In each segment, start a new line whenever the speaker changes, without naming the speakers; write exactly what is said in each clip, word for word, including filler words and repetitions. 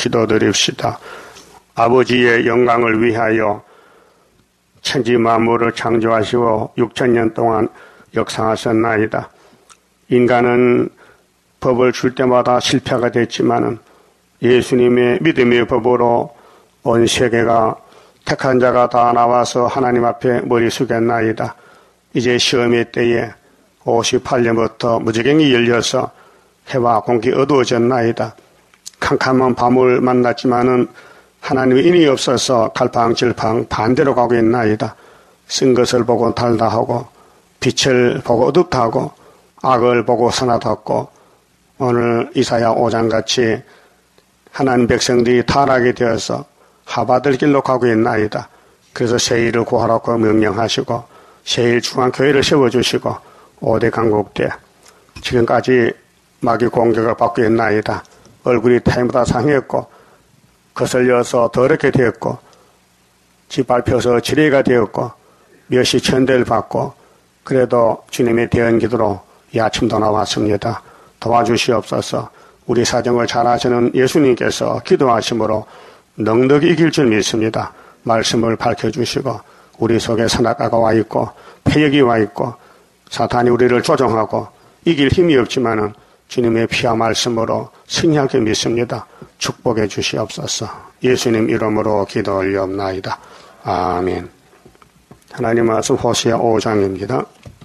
기도드립시다. 아버지의 영광을 위하여 천지 만물을 창조하시고 육천 년 동안 역사하셨나이다. 인간은 법을 줄 때마다 실패가 됐지만은 예수님의 믿음의 법으로 온 세계가 택한 자가 다 나와서 하나님 앞에 머리 숙였나이다. 이제 시험의 때에 오십팔 년부터 무지경이 열려서 해와 공기 어두워졌나이다. 캄캄한 밤을 만났지만은 하나님의 인이 없어서 갈팡질팡 반대로 가고 있나이다. 쓴 것을 보고 달다 하고 빛을 보고 어둡다 하고 악을 보고 선하다 하고 오늘 이사야 오 장같이 하나님 백성들이 타락이 되어서 하바들 길로 가고 있나이다. 그래서 세일을 구하라고 명령하시고 세일 중앙교회를 세워주시고 오 대 강국대 지금까지 마귀 공격을 받고 있나이다. 얼굴이 타임보다 상했고 거슬려서 더럽게 되었고 짓밟혀서 지뢰가 되었고 몇이 천대를 받고 그래도 주님의 대언기도로 이 아침도 나왔습니다. 도와주시옵소서. 우리 사정을 잘 아시는 예수님께서 기도하심으로 넉넉히 이길 줄 믿습니다. 말씀을 밝혀주시고 우리 속에 선악과가 와 있고 패역이 와 있고 사탄이 우리를 조종하고 이길 힘이 없지만은 주님의 피와 말씀으로 승리하게 믿습니다. 축복해 주시옵소서. 예수님 이름으로 기도 올리옵나이다. 아멘. 하나님 말씀 호시아 오 장입니다.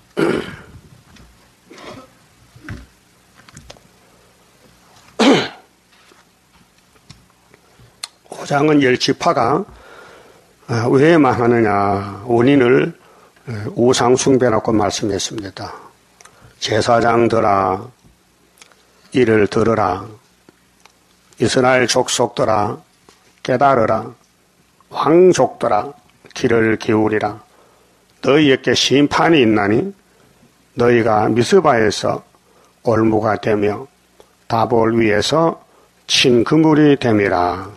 오 장은 열 지파가 왜만 하느냐 원인을 우상숭배라고 말씀했습니다. 제사장들아 이를 들으라. 이스라엘 족속들아 깨달으라. 왕족들아 귀를 기울이라. 너희에게 심판이 있나니 너희가 미스바에서 올무가 되며 다볼 위에서 친그물이 됨이라.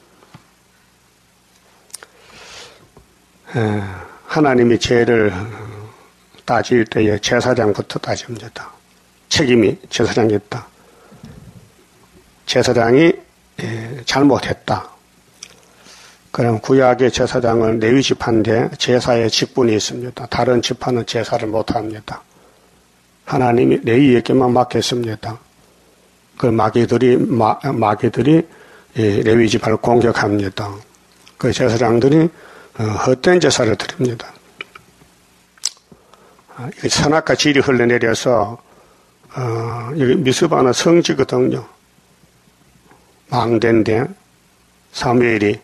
하나님이 죄를 따질 때에 제사장부터 따집니다. 책임이 제사장이 있다. 제사장이 잘못했다. 그럼 구약의 제사장은 레위 지파인데 제사의 직분이 있습니다. 다른 지파는 제사를 못합니다. 하나님이 레위에게만 맡겼습니다. 그 마귀들이 마, 마귀들이 레위 지파를 공격합니다. 그 제사장들이 헛된 제사를 드립니다. 선악과 질이 흘러내려서 어, 여기 미스바는 성지거든요. 망대인데 사무엘이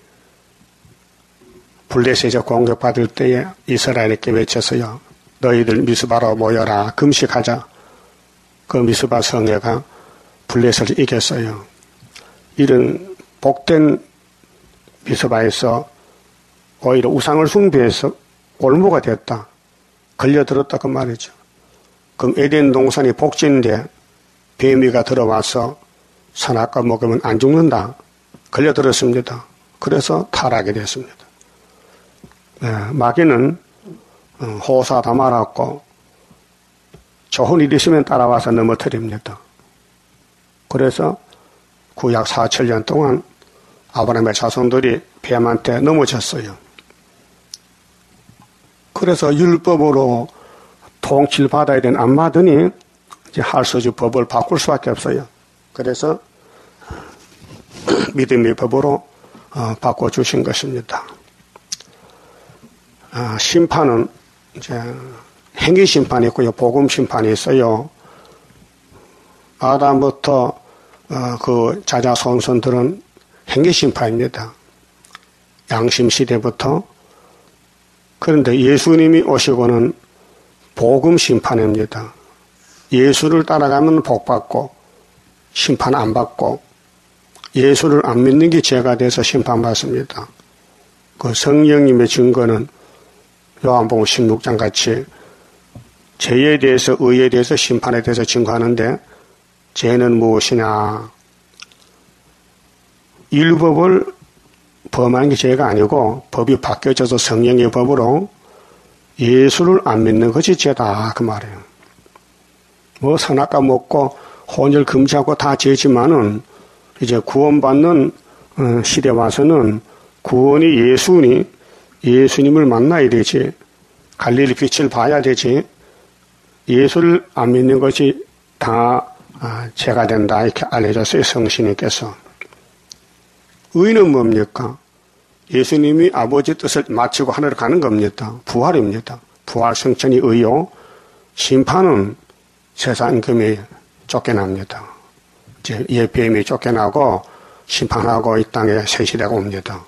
블레셋에 공격받을 때에 이스라엘에게 외쳤어요. 너희들 미스바로 모여라. 금식하자. 그 미스바 성회가 블레셋을 이겼어요. 이런 복된 미스바에서 오히려 우상을 숭배해서 올무가 됐다. 걸려들었다 그 말이죠. 그럼 에덴 동산이 복지인데 뱀이가 들어와서 선악과 먹으면 안 죽는다. 걸려들었습니다. 그래서 타락이 됐습니다. 네, 마귀는 호사 다 말았고 좋은 일 있으면 따라와서 넘어뜨립니다. 그래서 구약 사천 년 동안 아브라함의 자손들이 뱀한테 넘어졌어요. 그래서 율법으로 통치를 받아야 되는 안 받으니 이제 할 수 없이 법을 바꿀 수밖에 없어요. 그래서 믿음의 법으로 어, 바꿔주신 것입니다. 아, 심판은 이제 행위 심판이 있고요, 복음 심판이 있어요. 아담부터 어, 그 자자손손들은 행위 심판입니다. 양심 시대부터. 그런데 예수님이 오시고는 복음 심판입니다. 예수를 따라가면 복 받고 심판 안 받고 예수를 안 믿는 게 죄가 돼서 심판받습니다. 그 성령님의 증거는 요한복음 십육 장 같이 죄에 대해서 의에 대해서 심판에 대해서 증거하는데 죄는 무엇이냐? 율법을 범하는 게 죄가 아니고 법이 바뀌어져서 성령의 법으로 예수를 안 믿는 것이 죄다 그 말이에요. 뭐 선악과 먹고 혼혈 금지하고 다 죄지만은 이제 구원받는 시대 와서는 구원이 예수니 예수님을 만나야 되지, 갈릴리 빛을 봐야 되지, 예수를 안 믿는 것이 다 죄가 된다 이렇게 알려졌어요. 성신님께서. 의는 뭡니까? 예수님이 아버지 뜻을 마치고 하늘로 가는 겁니다. 부활입니다. 부활 성천이 의요, 심판은 세상금이 쫓겨납니다. 이제 예배임이 쫓겨나고 심판하고 이 땅에 새 시대가 옵니다.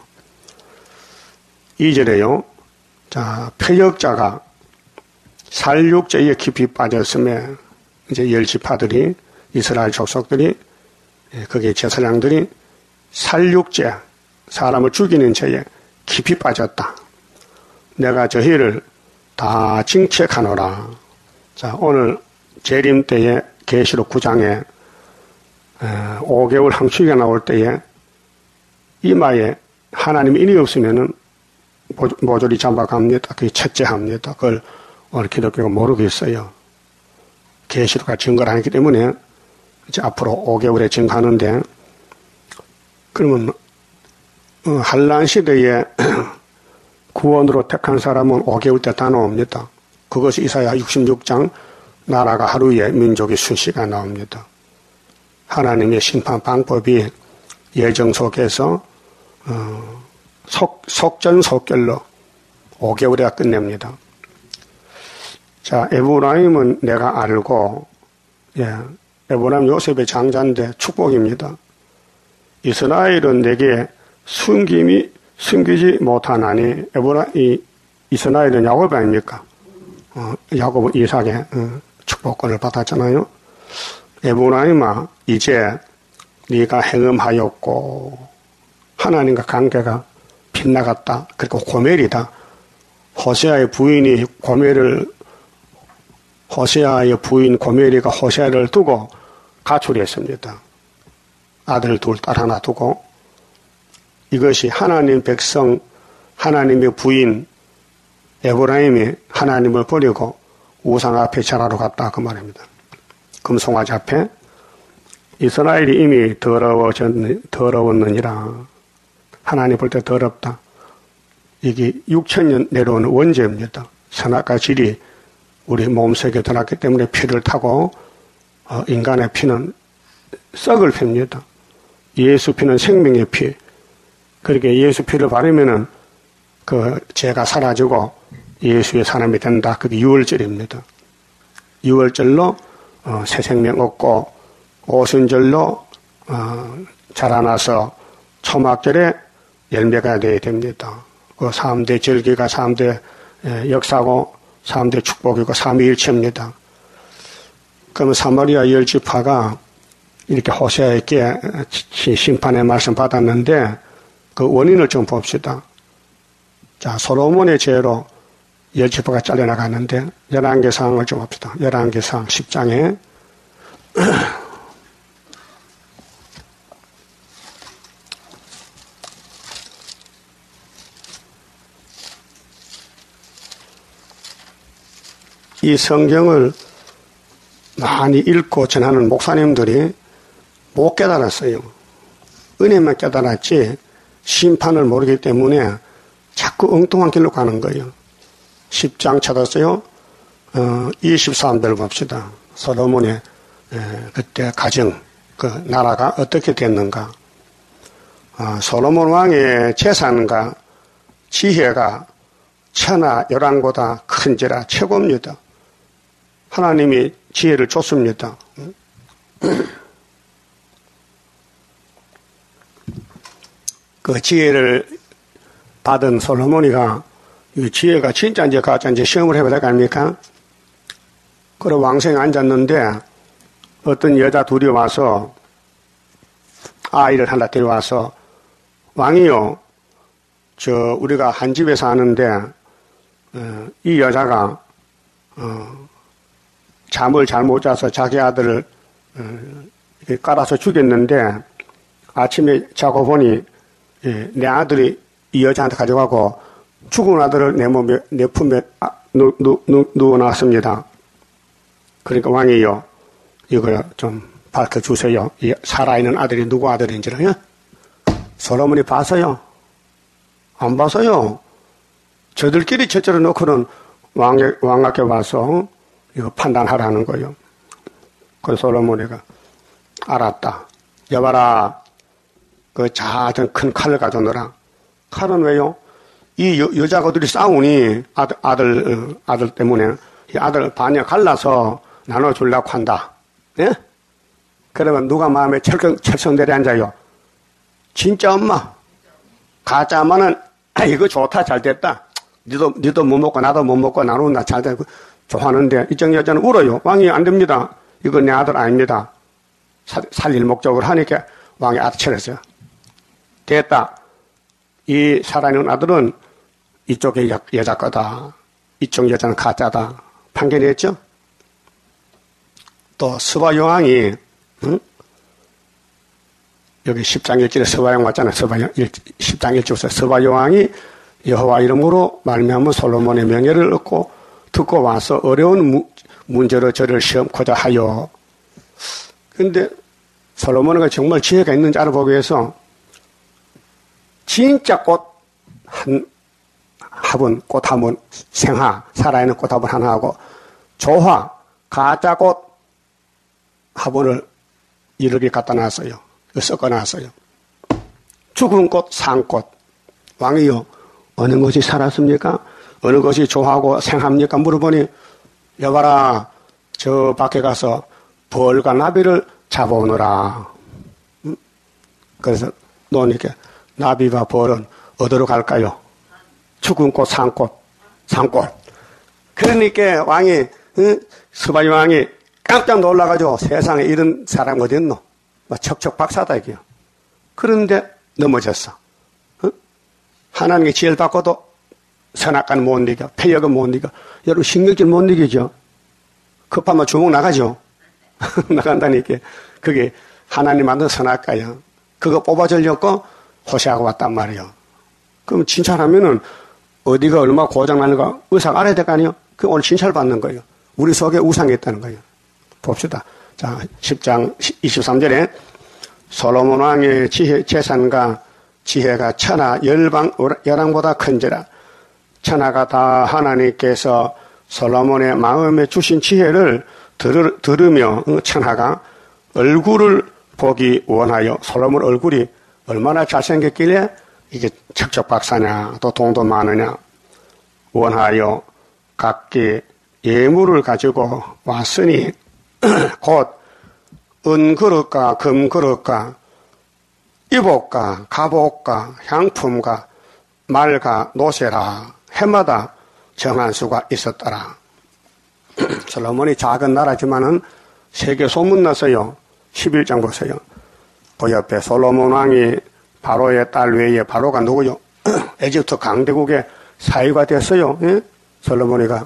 이 절에요. 자, 패역자가 살육죄에 깊이 빠졌음에 이제 열 지파들이, 이스라엘 족속들이, 거기에 제사장들이 살육죄, 사람을 죽이는 죄에 깊이 빠졌다. 내가 저희를 다 징책하노라. 자, 오늘 재림 때에 계시록 구 장에 오 개월 항축이 나올 때에 이마에 하나님의 인이 없으면은 모조리 잡아갑니다. 그게 채째합니다. 그걸 오늘 기독교가 모르겠어요. 계시록과 증거를 하기 때문에 이제 앞으로 오 개월에 증거하는데, 그러면 한란 시대에 구원으로 택한 사람은 오 개월 때 다 나옵니다. 그것이 이사야 육십육 장 나라가 하루에 민족이 수시가 나옵니다. 하나님의 심판 방법이 예정 속에서 어, 속, 속전속결로 오 개월에 끝냅니다. 자, 에브라임은 내가 알고, 예, 에브라임 요셉의 장자인데 축복입니다. 이스라엘은 내게 숨김이 숨기지 못하나니, 에브라 이 이스라엘은 야곱 아닙니까? 어, 야곱은 이삭의 어, 축복권을 받았잖아요. 에브라임아, 이제 네가 행음하였고 하나님과 관계가 빗나갔다. 그리고 고멜이다. 호세아의 부인이 고멜을 호세아의 부인 고멜이가 호세아를 두고 가출했습니다. 아들 둘, 딸 하나 두고. 이것이 하나님 백성, 하나님의 부인 에브라임이 하나님을 버리고 우상 앞에 절하러 갔다 그 말입니다. 금송아지 앞에. 이스라엘이 이미 더러워졌, 더러웠느니라. 하나님 볼 때 더럽다. 이게 육천 년 내려오는 원죄입니다. 선악과 질이 우리 몸속에 들어왔기 때문에 피를 타고 어, 인간의 피는 썩을 피입니다. 예수 피는 생명의 피. 그렇게 예수 피를 바르면은 그 죄가 사라지고 예수의 사람이 된다. 그게 유월절입니다. 유월절로 어, 새 생명 얻고 오순절로 어, 자라나서 초막절에 열매가 돼야 됩니다. 그 삼 대 절기가 삼 대 역사고 삼 대 축복이고 삼위일체입니다. 그러면 사마리아 열 지파가 이렇게 호세아에게 심판의 말씀 받았는데 그 원인을 좀 봅시다. 자, 솔로몬의 죄로 열 지파가 잘려나갔는데 열왕기상을 좀 봅시다. 열왕기상 십 장에 이 성경을 많이 읽고 전하는 목사님들이 못 깨달았어요. 은혜만 깨달았지 심판을 모르기 때문에 자꾸 엉뚱한 길로 가는 거예요. 십 장 찾았어요. 어, 이십삼 절 봅시다. 솔로몬의 에, 그때 가정, 그 나라가 어떻게 됐는가. 어, 솔로몬 왕의 재산과 지혜가 천하 열왕보다 큰지라 최고입니다. 하나님이 지혜를 줬습니다. 그 지혜를 받은 솔로몬이가 이 지혜가 진짜인지 가짜인지 시험을 해봐야 될 거 아닙니까? 그래 왕성에 앉았는데 어떤 여자 둘이 와서 아이를 하나 데려와서 왕이요, 저 우리가 한 집에 사는데 어, 이 여자가 어, 잠을 잘못 자서 자기 아들을 어, 이렇게 깔아서 죽였는데 아침에 자고 보니 예, 내 아들이 이 여자한테 가져가고 죽은 아들을 내 몸에 내 품에 아, 누, 누, 누, 누워놨습니다. 그러니까 왕이요, 이거 좀 밝혀주세요. 이 살아있는 아들이 누구 아들인지를요. 솔로몬이 봤어요? 안 봤어요. 저들끼리 저쪽에 놓고는 왕에, 왕에게 와서 이거 판단하라는 거예요. 그래서 솔로몬이가 알았다. 여봐라. 그 작은 큰 칼을 가져오너라. 칼은 왜요? 이 여, 여자거들이 싸우니 아들, 아들, 아들 때문에 이 아들 반야 갈라서 나눠주려고 한다. 예? 그러면 누가 마음에 철성, 철성대리 앉아요? 진짜 엄마. 가짜 엄마는 아, 이거 좋다. 잘 됐다. 니도, 니도 못 먹고 나도 못 먹고 나눈다. 잘 됐고. 좋아하는데 이쪽 여자는 울어요. 왕이 안 됩니다. 이거 내 아들 아닙니다. 사, 살릴 목적으로 하니까 왕이 아처렸어요. 됐다. 이 살아있는 아들은 이쪽의 여, 여자 거다. 이쪽 여자는 가짜다. 판결했죠? 또 스바 여왕이 응? 여기 십 장 일 절에 스바 여왕 왔잖아요. 스바 십 장 일 절에서 스바 여왕이 여호와 이름으로 말미암아 솔로몬의 명예를 얻고 듣고 와서 어려운 무, 문제로 저를 시험코자 하여. 근데 솔로몬이가 정말 지혜가 있는지 알아보기 위해서 진짜 꽃 한 화분, 꽃 화분, 생화, 살아있는 꽃 화분 하나 하고 조화, 가짜 꽃 화분을 이렇게 갖다 놨어요. 섞어 놨어요. 죽은 꽃, 산 꽃. 왕이요, 어느 것이 살았습니까? 어느 것이 조화하고 생합니까? 물어보니, 여봐라, 저 밖에 가서 벌과 나비를 잡아오너라. 음? 그래서 노니까 나비와 벌은 어디로 갈까요? 죽은 꽃, 산 꽃, 산꽃. 그러니까 왕이, 응? 스바이 왕이 깜짝 놀라가지고 세상에 이런 사람 어디 있노? 막 척척 박사다, 이게요. 그런데 넘어졌어. 응? 하나님께 지혜를 받고도 선악과는 못 이겨, 폐역은 못 이겨. 여러분, 신경질 못 이기죠? 급하면 주먹 나가죠? 나간다니까. 그게 하나님 만든 선악과야. 그거 뽑아주려고 호시하고 왔단 말이에요. 그럼 진찰하면은 어디가 얼마 고장나는가 의상 알아야 될 거 아니에요? 그 오늘 진찰 받는 거예요. 우리 속에 우상이 있다는 거예요. 봅시다. 자, 십 장 이십삼 절에 솔로몬 왕의 지혜, 재산과 지혜가 천하 열방, 열왕보다 큰지라. 천하가 다 하나님께서 솔로몬의 마음에 주신 지혜를 들으, 들으며 천하가 얼굴을 보기 원하여. 솔로몬 얼굴이 얼마나 잘생겼길래 이게 척척박사냐 또 돈도 많으냐 원하여 각기 예물을 가지고 왔으니 곧 은그릇과 금그릇과 이복과 갑옷과 향품과 말과 노새라 해마다 정한 수가 있었더라. 솔로몬이 작은 나라지만은 세계 소문났어요. 십일 장 보세요. 그 옆에 솔로몬 왕이 바로의 딸 외에 바로가 누구요? 에집트 강대국의 사위가 됐어요. 예? 솔로몬이가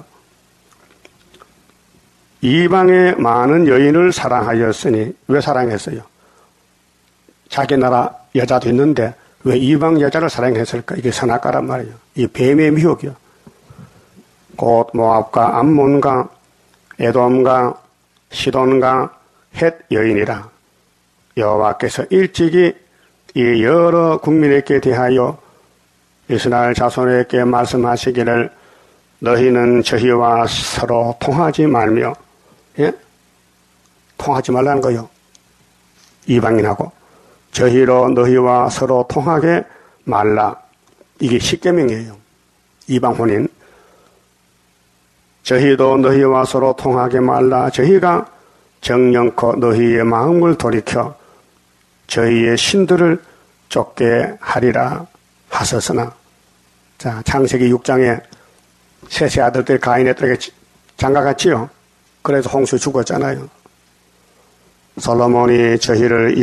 이방의 많은 여인을 사랑하였으니. 왜 사랑했어요? 자기 나라 여자도 있는데 왜 이방 여자를 사랑했을까? 이게 선악과란 말이에요. 이 뱀의 미혹이요. 곧 모압과 암몬과 에돔과 시돈과 헷 여인이라. 여호와께서 일찍이 이 여러 국민에게 대하여 이스라엘 자손에게 말씀하시기를 너희는 저희와 서로 통하지 말며. 예? 통하지 말라는 거요. 이방인하고 저희로 너희와 서로 통하게 말라. 이게 십계명이에요. 이방 혼인. 저희도 너희와 서로 통하게 말라. 저희가 정령코 너희의 마음을 돌이켜 저희의 신들을 쫓게 하리라 하셨으나. 자, 창세기 육 장에 셋의 아들들이 가인의 딸에게 장가갔지요. 그래서 홍수 죽었잖아요. 솔로몬이 저희를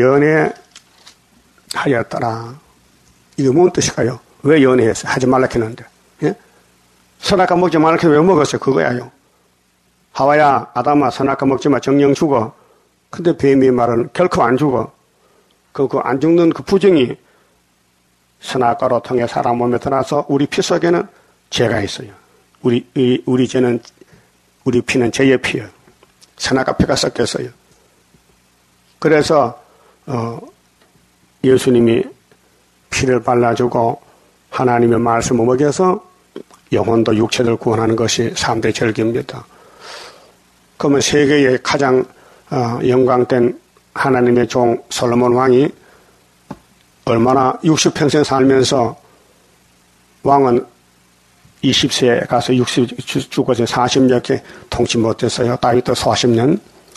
연애하였더라. 이게 뭔 뜻일까요? 왜 연애했어요? 하지 말라 했는데. 예? 선악과 먹지 말라 해서 왜 먹었어요? 그거야요. 하와야, 아담아, 선악과 먹지 마. 정령 죽어. 근데 뱀이 말은 결코 안 죽어. 그, 그 안 죽는 그 부정이 선악과로 통해 사람 몸에 들어와서 우리 피 속에는 죄가 있어요. 우리, 우리, 우리 죄는, 우리 피는 죄의 피예요. 선악과 피가 섞였어요. 그래서, 어, 예수님이 피를 발라주고 하나님의 말씀을 먹여서 영혼도 육체를 구원하는 것이 삼 대 절기입니다. 그러면 세계의 가장 영광된 하나님의 종 솔로몬 왕이 얼마나 육십 평생 살면서 왕은 이십 세에 가서 육십 죽어서 사십여 개 통치 못했어요. 다윗도 사십 년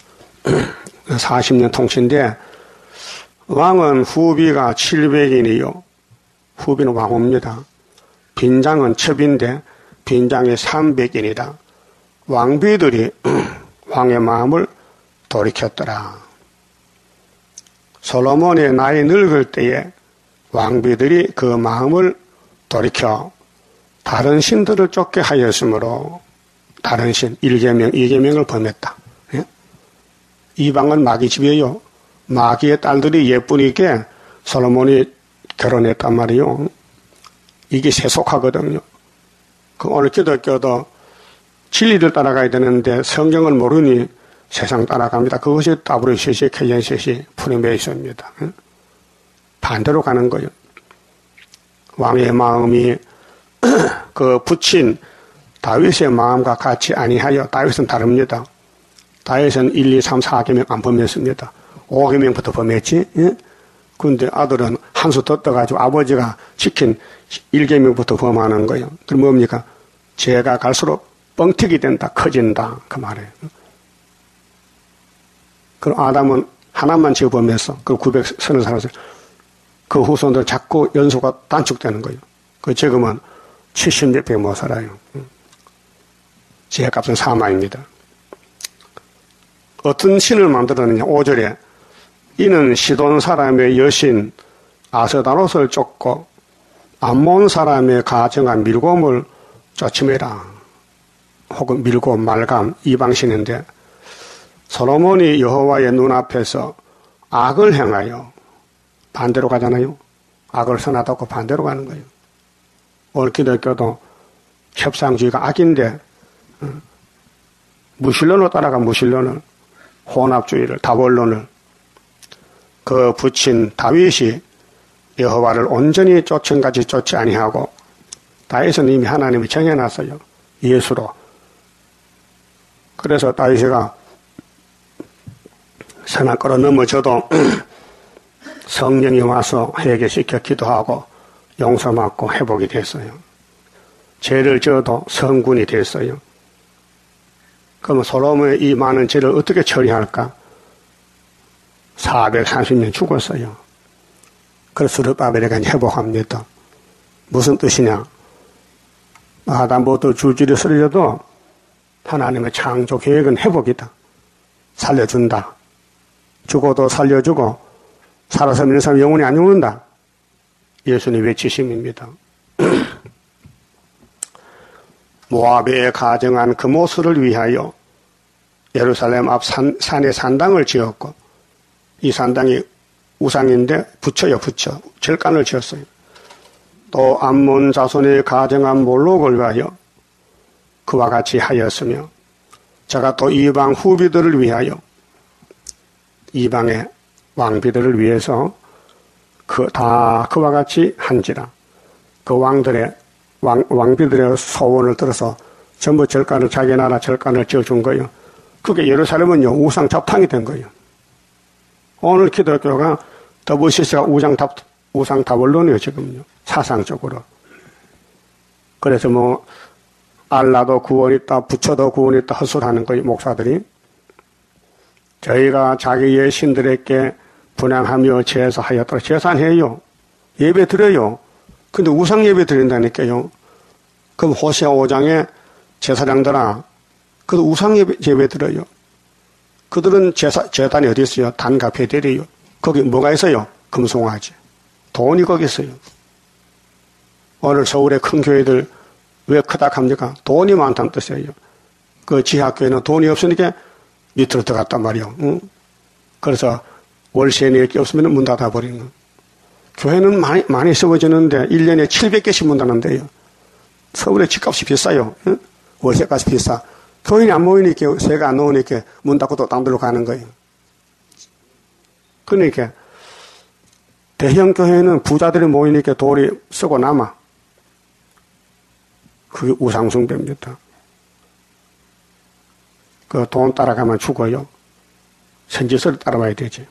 사십 년 통치인데 왕은 후비가 칠백 인이요. 후비는 왕후입니다. 빈장은 첩인데 빈장이 삼백 인이다. 왕비들이 왕의 마음을 돌이켰더라. 솔로몬의 나이 늙을 때에 왕비들이 그 마음을 돌이켜 다른 신들을 쫓게 하였으므로 다른 신 일 계명, 이 계명을 범했다. 예? 이방은 마귀 집이에요. 마귀의 딸들이 예쁘니까 솔로몬이 결혼했단 말이에요. 이게 세속하거든요. 그 오늘 기독교도 진리를 따라가야 되는데 성경을 모르니 세상 따라갑니다. 그것이 더블유씨씨, 케이엔씨씨, 프리메이슨입니다. 반대로 가는 거예요. 왕의 마음이 그 붙인 다윗의 마음과 같이 아니하여 다윗은 다릅니다. 다윗은 일, 이, 삼, 사 계명 안 범했습니다. 오 계명부터 범했지. 그런데 예? 아들은 한 수 더 떠가지고 아버지가 지킨 일 계명부터 범하는 거예요. 그럼 뭡니까? 죄가 갈수록 뻥튀기 된다, 커진다 그 말이에요. 그럼 아담은 하나만 지어 범했어. 그 구백삼 년 살았어요. 그 후손들 자꾸 연소가 단축되는 거예요. 그 지금은 칠십 몇 배 못 살아요. 죄값은 사망입니다. 어떤 신을 만들었느냐? 오 절에 이는 시돈 사람의 여신 아스다롯을 쫓고 암몬 사람의 가정한 밀곰을 쫓음이라. 혹은 밀곰, 말감, 이방신인데 솔로몬이 여호와의 눈앞에서 악을 행하여 반대로 가잖아요. 악을 선하다고 반대로 가는 거예요. 오늘 기독교도 협상주의가 악인데 무신론으로 따라가 무신론을 혼합주의를 다본론을 그 붙인 다윗이 여호와를 온전히 쫓은같이 쫓지 아니하고 다윗은 이미 하나님이 정해놨어요. 예수로. 그래서 다윗이가 선악과로 넘어져도 성령이 와서 회개시켜 기도하고 용서받고 회복이 됐어요. 죄를 지어도 성군이 됐어요. 그러면 솔로몬의 이 많은 죄를 어떻게 처리할까? 사백삼십 년 죽었어요. 그래서 스룹바벨에가 회복합니다. 무슨 뜻이냐? 아담부터 줄줄이 쓰러져도 하나님의 창조 계획은 회복이다. 살려준다. 죽어도 살려주고 살아서 믿는 사람 영원히 안 죽는다. 예수님 외치심입니다. 모압에 가정한 금오수를 위하여 예루살렘 앞 산, 산에 산당을 지었고 이 산당이 우상인데 부처요 부처 절간을 지었어요. 또 암몬 자손의 가정한 몰록을 위하여 그와 같이 하였으며 제가 또 이방 후비들을 위하여 이방의 왕비들을 위해서 그 다 그와 같이 한지라. 그 왕들의 왕, 왕비들의 소원을 들어서 전부 절간을 자기 나라 절간을 지어준 거예요. 그게 예루살렘은요 우상 잡탕이 된 거예요. 오늘 기독교가 더블유씨씨가 우상 답 우상 다본론이에요 지금요 사상적으로. 그래서 뭐 알라도 구원 있다, 부처도 구원 있다 헛소리하는 거예요 목사들이. 저희가 자기의 신들에게 분향하며 제사하였더라. 제사해요. 예배 드려요. 근데 우상 예배 드린다니까요. 그럼 호세아 오 장에 제사장들아, 그들 우상 예배, 예배 드려요. 그들은 제사, 제단이 어디 있어요? 단과 베델이에요. 거기 뭐가 있어요? 금송아지. 돈이 거기 있어요. 오늘 서울의 큰 교회들 왜 크다 합니까? 돈이 많다는 뜻이에요. 그 지하교회는 돈이 없으니까 밑으로 들어갔단 말이에요. 응? 그래서 월세 낼 게 없으면 문 닫아버리는 거. 교회는 많이, 많이 세워지는데 일 년에 칠백 개씩 문 닫는데요. 서울의 집값이 비싸요. 응? 월세값이 비싸. 교인이 안 모이니까 세가 안 나오니까 문 닫고 또 딴 데로 가는 거예요. 그러니까 대형 교회는 부자들이 모이니까 돌이 쓰고 남아. 그게 우상숭배입니다. 그 돈 따라가면 죽어요. 선지서를 따라와야 되지.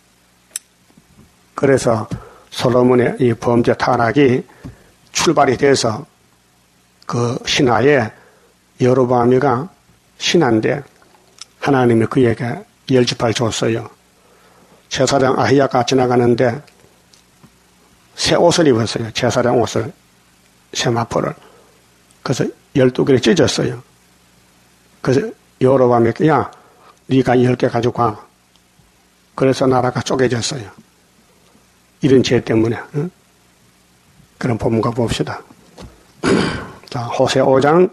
그래서 솔로몬의 이 범죄 타락이 출발이 돼서 그 신하에 여로보암이가 신하인데 하나님이 그에게 열 지파를 줬어요. 제사장 아히야가 지나가는데 새 옷을 입었어요. 제사장 옷을, 세마포를. 그래서 열두 개를 찢었어요. 그래서 여로보암이 야, 네가 열 개 가지고 가. 그래서 나라가 쪼개졌어요. 이런 죄 때문에. 응? 그런 본문과 봅시다. 자, 호세 오 장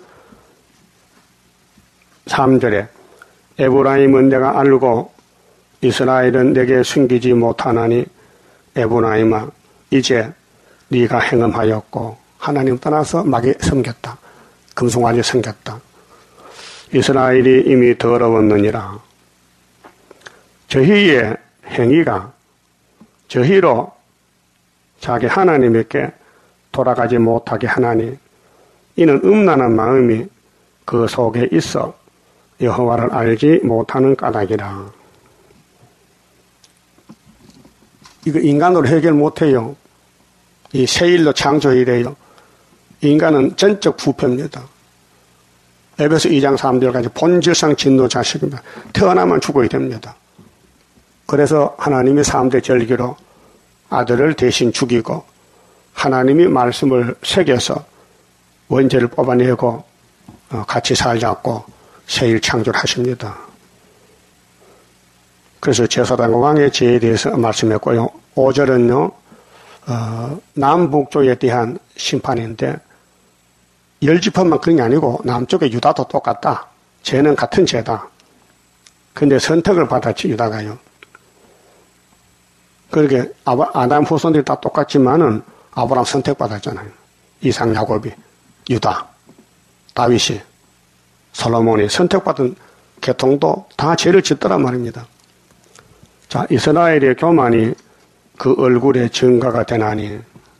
삼 절에 에브라임은 내가 알고 이스라엘은 내게 숨기지 못하나니 에브라임아 이제 네가 행음하였고 하나님 떠나서 마귀 섬겼다. 금송아지 섬겼다. 이스라엘이 이미 더러웠느니라. 저희의 행위가 저희로 자기 하나님에게 돌아가지 못하게 하나니 이는 음란한 마음이 그 속에 있어 여호와를 알지 못하는 까닭이라. 이거 인간으로 해결 못해요. 이 세일로 창조이래요. 인간은 전적 부패입니다. 에베소 이 장 삼 절까지 본질상 진노 자식입니다. 태어나면 죽어야 됩니다. 그래서 하나님이 삼 대 절기로 아들을 대신 죽이고 하나님이 말씀을 새겨서 원죄를 뽑아내고 같이 살자고 세일 창조를 하십니다. 그래서 제사장 왕의 죄에 대해서 말씀했고요. 오 절은요. 어, 남북조에 대한 심판인데 열 지파만 그런 게 아니고 남쪽의 유다도 똑같다. 죄는 같은 죄다. 근데 선택을 받았지 유다가요. 그렇게 아담 후손들이 다 똑같지만은 아브라함 선택받았잖아요. 이삭, 야곱이, 유다, 다윗이, 솔로몬이 선택받은 계통도 다 죄를 짓더란 말입니다. 자, 이스라엘의 교만이 그 얼굴에 증거가 되나니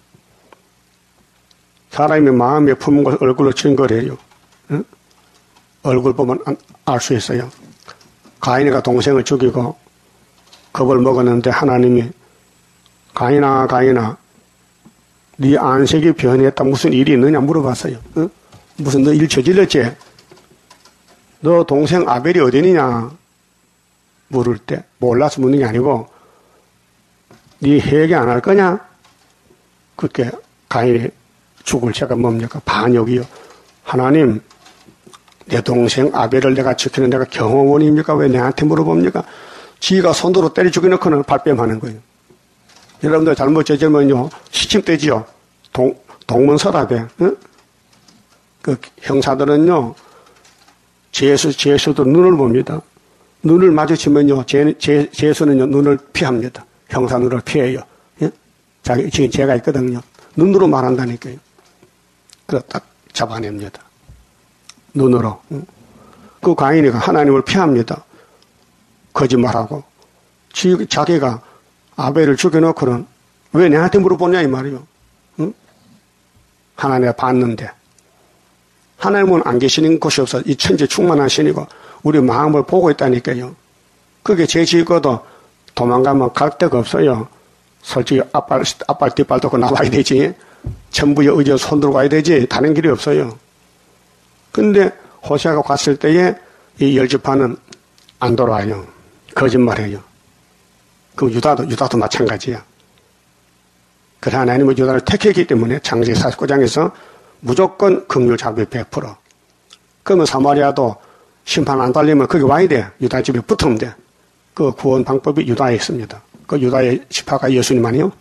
사람이 마음에 품은 것을 얼굴로 증거래요. 응? 얼굴 보면 알 수 있어요. 가인이가 동생을 죽이고 겁을 먹었는데 하나님이 가인아 가인아 네 안색이 변했다. 무슨 일이 있느냐 물어봤어요. 응? 무슨 너 일 저질렀지? 너 동생 아벨이 어디느냐 물을 때 몰라서 묻는 게 아니고 네 회개 안 할 거냐? 그렇게 가인이 죽을 죄가 뭡니까? 반역이요. 하나님 내 동생 아벨을 내가 지키는 내가 경호원입니까? 왜 내한테 물어봅니까? 지가 손으로 때려 죽여놓고는 발뺌하는 거예요. 여러분들 잘못 저지르면요 시침 떼지요. 동, 동문서답에 응? 그 형사들은요 죄수, 죄수도 눈을 봅니다. 눈을 마주치면요 죄, 죄, 죄수는요 눈을 피합니다. 형사 눈을 피해요. 예? 자기 지금 죄가 있거든요. 눈으로 말한다니까요. 그래서 딱 잡아냅니다. 눈으로. 응? 그 가인이가 하나님을 피합니다. 거짓말하고. 지, 자기가 아벨을 죽여놓고는 왜 내한테 물어보냐 이 말이요. 응? 하나님을 봤는데 하나님은 안 계시는 곳이 없어. 이 천지 충만한 신이고 우리 마음을 보고 있다니까요. 그게 죄 지고도 도망가면 갈 데가 없어요. 솔직히 앞발, 앞발 뒷발 놓고 나와야 되지. 전부에 의지에 손 들고 와야 되지. 다른 길이 없어요. 근데 호세아가 갔을 때에 이 열 지파는 안 돌아와요. 거짓말해요. 그럼 유다도, 유다도 마찬가지야. 그래 하나님은 유다를 택했기 때문에 창세기 사십구 장에서 무조건 긍휼 자비 백 퍼센트. 그러면 사마리아도 심판 안 달리면 거기 와야 돼. 유다 집에 붙으면 돼. 그 구원 방법이 유다에 있습니다. 그 유다의 지파가 예수님 아니요?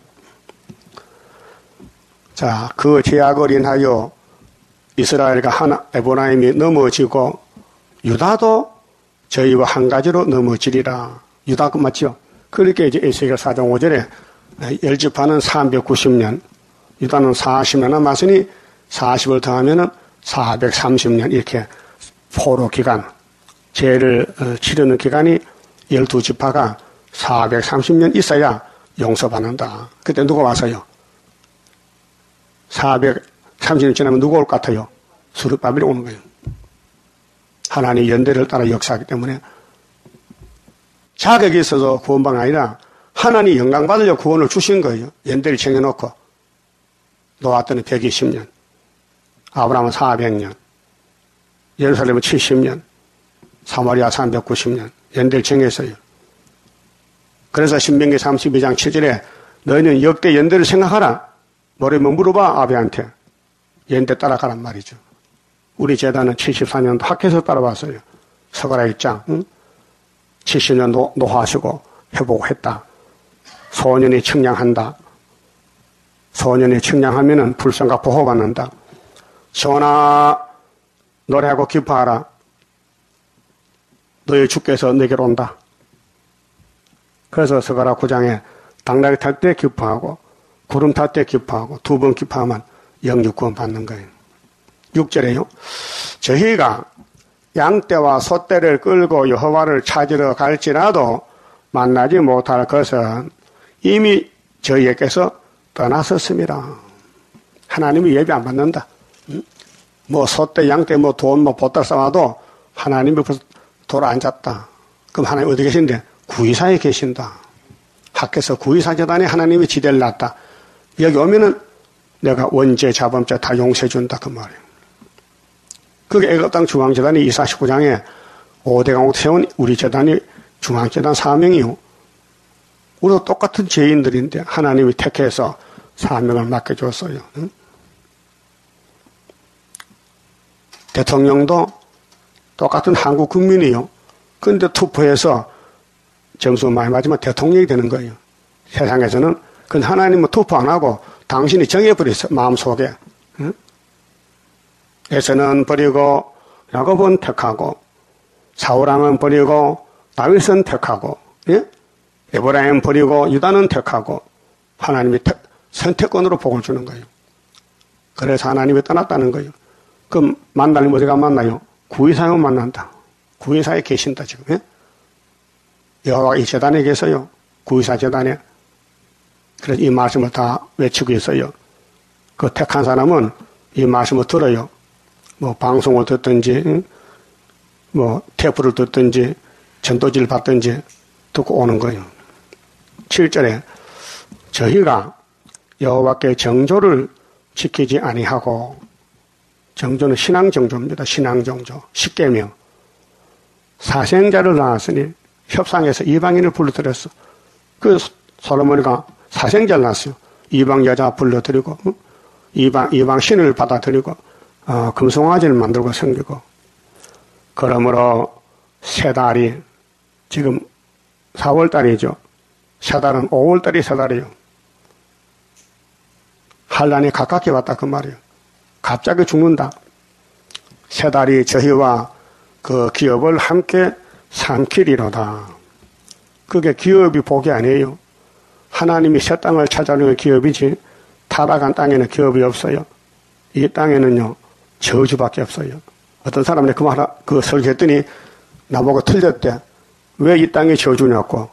자, 그 죄악을 인하여 이스라엘과 하나, 에브라임이 넘어지고 유다도 저희와 한 가지로 넘어지리라. 유다 그 맞죠? 그렇게 이제 에스겔 사 장 오 절에 열 지파는 삼백구십 년, 유다는 사십 년 남았으니 사십을 더하면은 사백삼십 년 이렇게 포로 기간, 죄를 치르는 기간이 열두 지파가 사백삼십 년 있어야 용서받는다. 그때 누가 와서요? 사백삼십 년 지나면 누가 올 것 같아요? 수르바벨이 오는 거예요. 하나님의 연대를 따라 역사하기 때문에 자격이 있어서 구원받은 게 아니라 하나님이 영광 받으려 구원을 주신 거예요. 연대를 정해놓고 노아때는 백이십 년, 아브라함은 사백 년, 예루살렘은 칠십 년, 사마리아 삼백구십 년 연대를 정했어요. 그래서 신명기 삼십이 장 칠 절에 너희는 역대 연대를 생각하라. 뭐라면 물어봐 아비한테. 연대 따라가란 말이죠. 우리 재단은 칠십사 년도 학회에서 따라왔어요. 서가라 일 장 응? 칠십 년 노, 노하시고 회복했다. 소년이 측량한다. 소년이 측량하면은 불성과 보호받는다. 전하 노래하고 기뻐하라. 너희 주께서 내게로 온다. 그래서 서가라 구 장에 당나귀 탈 때 기뻐하고 구름 탈 때 기뻐하고 두 번 기뻐하면 영육구원 받는 거예요. 육 절에요. 저희가 양떼와 소떼를 끌고 여호와를 찾으러 갈지라도 만나지 못할 것은 이미 저희에게서 떠났었습니다. 하나님이 예배 안 받는다. 뭐 소떼, 양떼, 뭐 돈, 뭐 보따리 쌓아도 하나님이 벌써 돌아앉았다. 그럼 하나님 어디 계신데? 구이사에 계신다. 학교에서 구이사 재단에 하나님이 지대를 놨다. 여기 오면은 내가 원죄, 자범죄 다 용서해준다. 그 말이에요. 그게 애굽 땅 중앙재단이 이사십구 장에 오 대 강옥 세운 우리 재단이 중앙재단 사명이요. 우리도 똑같은 죄인들인데 하나님이 택해서 사명을 맡겨줬어요. 응? 대통령도 똑같은 한국 국민이요. 그런데 투표해서 점수 많이 맞으면 대통령이 되는 거예요. 세상에서는. 근데 하나님은 투표 안 하고 당신이 정해버렸어. 마음속에. 응? 에서는 버리고 야곱은 택하고 사울왕은 버리고 다윗은 택하고 예? 에브라임 버리고 유다는 택하고 하나님이 택, 선택권으로 복을 주는 거예요. 그래서 하나님이 떠났다는 거예요. 그럼 만나면 어디가 만나요? 구이사에 만난다. 구이사에 계신다 지금. 예? 여호와가 이 재단에 계세요. 구이사 재단에. 그래서 이 말씀을 다 외치고 있어요. 그 택한 사람은 이 말씀을 들어요. 뭐 방송을 듣든지 뭐 테이프를 듣든지 전도지를 받든지 듣고 오는 거예요. 칠 절에 저희가 여호와께 정조를 지키지 아니하고 정조는 신앙정조입니다. 신앙정조. 십계명. 사생자를 낳았으니 협상에서 이방인을 불러들였어. 그 솔로몬이가 사생자를 낳았어요. 이방 여자 불러들이고 이방, 이방 신을 받아들이고 어, 금송아지를 만들고 섬기고 그러므로 세 달이 지금 사월 달이죠. 세 달은 오월 달이 세 달이에요. 환란이 가깝게 왔다 그 말이에요. 갑자기 죽는다. 세 달이 저희와 그 기업을 함께 삼키리로다. 그게 기업이 복이 아니에요. 하나님이 새 땅을 찾아오는 기업이지 타락한 땅에는 기업이 없어요. 이 땅에는요 저주밖에 없어요. 어떤 사람이 그 말, 그 설교했더니 나보고 틀렸대. 왜 이 땅에 저주냐고.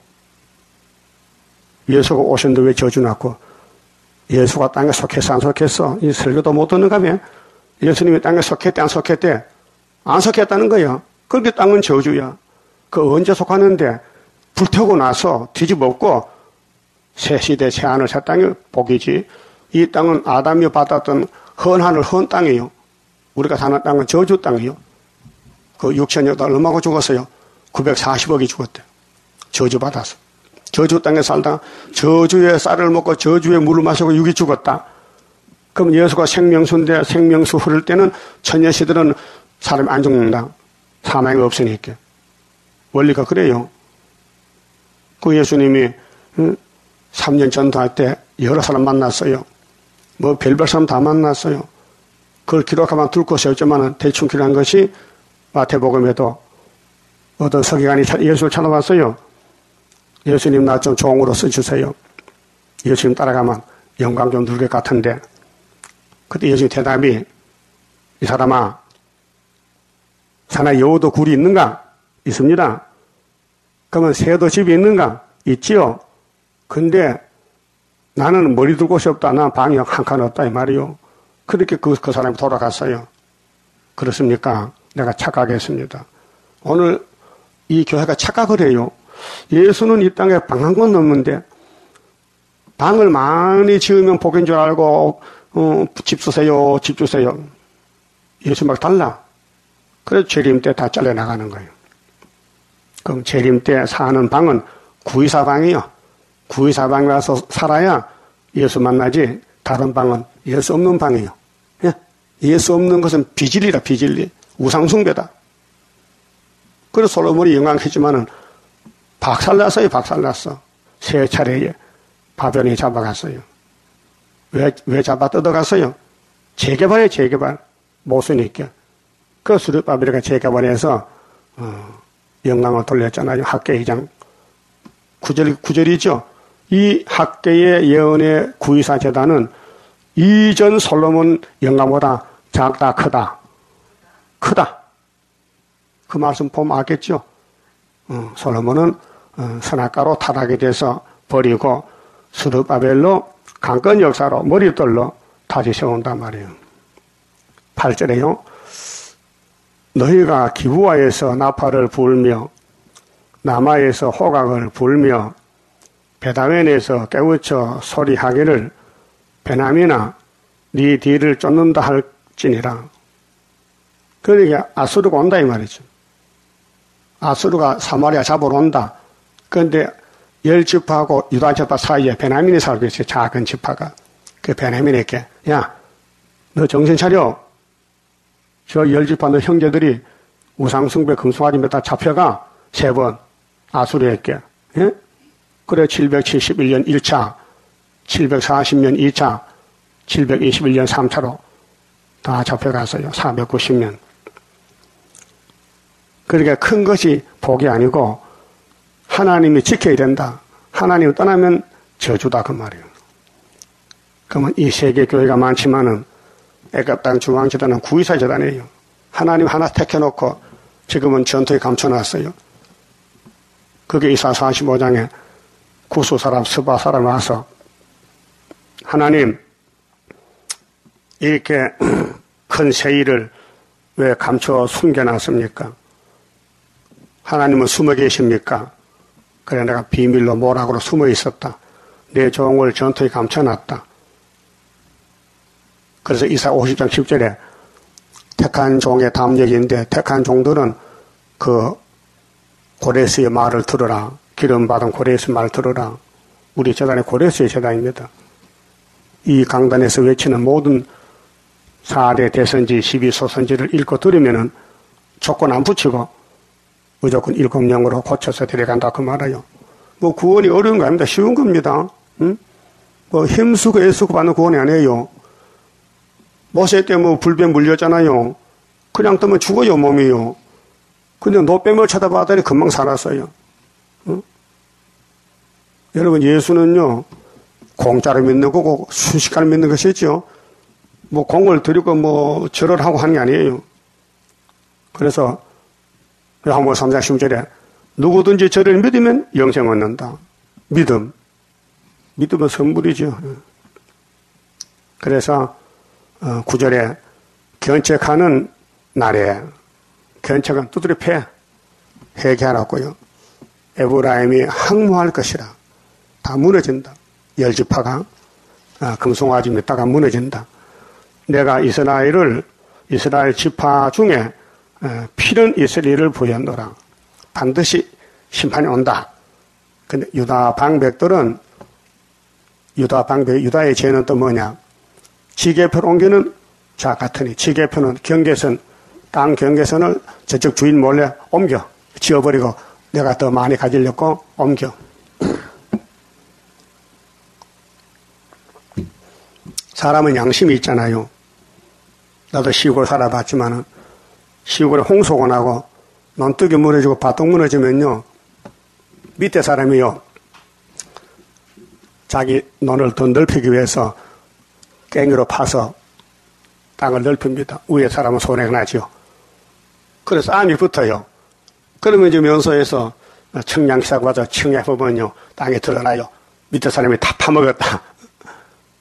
예수가 오셨는데 왜 저주냐고. 예수가 땅에 속했어 안 속했어? 이 설교도 못 듣는가며? 예수님이 땅에 속했대 안 속했대? 안 속했다는 거야. 그렇게 땅은 저주야. 그 언제 속하는데 불태우고 나서 뒤집었고 새 시대 새 하늘 새 땅이 복이지. 이 땅은 아담이 받았던 헌 하늘 헌 땅이에요. 우리가 사는 땅은 저주 땅이에요. 그 육천여 달 얼마고 죽었어요? 구백사십억이 죽었대요. 저주 받아서. 저주 땅에 살다가 저주의 쌀을 먹고 저주의 물을 마시고 육이 죽었다. 그럼 예수가 생명수인데 생명수 흐를 때는 천년시들은 사람이 안 죽는다. 사망이 없으니까. 원리가 그래요. 그 예수님이 삼 년 전도할 때 여러 사람 만났어요. 뭐 별별 사람 다 만났어요. 그걸 기록하면 둘 곳이 없지만 대충 기록한 것이 마태복음에도 어떤 서기관이 예수를 찾아왔어요. 예수님 나 좀 종으로 써주세요. 예수님 따라가면 영광 좀 누릴 것 같은데. 그때 예수님 대답이 이 사람아 산에 여우도 굴이 있는가? 있습니다. 그러면 새도 집이 있는가? 있지요. 근데 나는 머리 둘 곳이 없다. 나 방이 한 칸 없다. 이 말이요. 그렇게 그, 그 사람이 돌아갔어요. 그렇습니까? 내가 착각했습니다. 오늘 이 교회가 착각을 해요. 예수는 이 땅에 방 한 권 넘는데 방을 많이 지으면 복인 줄 알고 어, 집 주세요. 집 주세요. 예수 막 달라. 그래서 재림 때 다 잘려나가는 거예요. 그럼 재림 때 사는 방은 구이사방이요. 구이사방이라서 살아야 예수 만나지 다른 방은 예수 없는 방이에요. 예? 예수 없는 것은 비진리다. 비진리. 우상숭배다. 그래서 솔로몬이 영광했지만은 박살났어요. 박살났어. 세 차례에 바벨론이 잡아갔어요. 왜, 왜 잡아 뜯어갔어요? 재개발이에요. 재개발. 모순이니까. 그 스룹바벨이 재개발해서 어, 영광을 돌렸잖아요. 학계 이 장 구 절, 구 절이죠. 이 학계의 예언의 구이사 제단은 이전 솔로몬 영광보다 작다 크다. 크다. 그 말씀 보면 알겠죠. 어, 솔로몬은 어, 선악가로 타락이 돼서 버리고 스룹바벨로 강건 역사로 머리돌로 다시 세운단 말이에요. 팔 절에요. 너희가 기브아에서 나팔을 불며 남아에서 호각을 불며 베다웬에서 깨우쳐 소리하기를 베나미나 네 뒤를 쫓는다 할지니라. 그러니까 아수르가 온다 이 말이죠. 아수르가 사마리아 잡으러 온다. 그런데 열 지파하고 유다 지파 사이에 베냐민이 살고 있어요. 작은 지파가. 그 베냐민에게 야, 너 정신 차려. 저 열 지파 너 형제들이 우상숭배 금송아지 몇 다 잡혀가 세 번 아수르에게. 예? 그래 칠백칠십일 년 일 차, 칠백사십 년 이 차, 칠백이십일 년 삼 차로 다 잡혀갔어요. 사백구십 년. 그러니까 큰 것이 복이 아니고 하나님이 지켜야 된다. 하나님을 떠나면 저주다 그 말이에요. 그러면 이 세계 교회가 많지만은 애굽 땅 중앙재단은 구이사 재단이에요. 하나님 하나 택해놓고 지금은 전투에 감춰놨어요. 그게 이사 사십오 장에 구수 사람, 스바 사람 와서 하나님 이렇게 큰 세일을 왜 감춰 숨겨놨습니까? 하나님은 숨어 계십니까? 그래 내가 비밀로 모락으로 숨어 있었다. 내 종을 전투에 감춰놨다. 그래서 이사 오십 장 십 절에 택한 종의 담력인데 택한 종들은 그 고레스의 말을 들으라. 기름받은 고레스 말 들으라. 우리 재단의 고레스의 재단입니다. 이 강단에서 외치는 모든 사 대 대선지, 십이 소선지를 읽고 들으면은 조건 안 붙이고 무조건 일곱 명으로 고쳐서 데려간다 그 말이에요. 뭐 구원이 어려운 거 아닙니다. 쉬운 겁니다. 응? 뭐 힘쓰고 애쓰고 받는 구원이 아니에요. 모세 때 뭐 불배 물렸잖아요. 그냥 뜨면 죽어요 몸이요. 근데 노뱀을 쳐다봤더니 금방 살았어요. 응? 여러분 예수는요 공짜로 믿는 거고 순식간에 믿는 것이죠. 뭐 공을 들이고 뭐 절을 하고 하는 게 아니에요. 그래서 요한복음 삼 장 십 절에 누구든지 저를 믿으면 영생 얻는다. 믿음. 믿음은 선물이죠. 그래서 구 절에 견책하는 날에 견책은 두드려 패 회개하라고요. 에브라임이 항모할 것이라. 다 무너진다. 열 지파가 금송아지 몇 다가 무너진다. 내가 이스라엘을 이스라엘 지파 중에 필은 이스라엘을 부였노라. 반드시 심판이 온다. 근데 유다 방백들은 유다 방백 유다의 죄는 또 뭐냐? 지게편 옮기는 자 같으니 지게편은 경계선 땅 경계선을 저쪽 주인 몰래 옮겨 지어버리고 내가 더 많이 가지려고 옮겨. 사람은 양심이 있잖아요. 나도 시골 살아봤지만은 시골에 홍수가 나고 논둑이 무너지고 바둑 무너지면요 밑에 사람이요 자기 논을 더 넓히기 위해서 깽이로 파서 땅을 넓힙니다. 위에 사람은 손해가 나죠. 그래서 암이 붙어요. 그러면 이제 면소에서 청량기사가 와서 청약해보면요 땅에 드러나요. 밑에 사람이 다 파먹었다.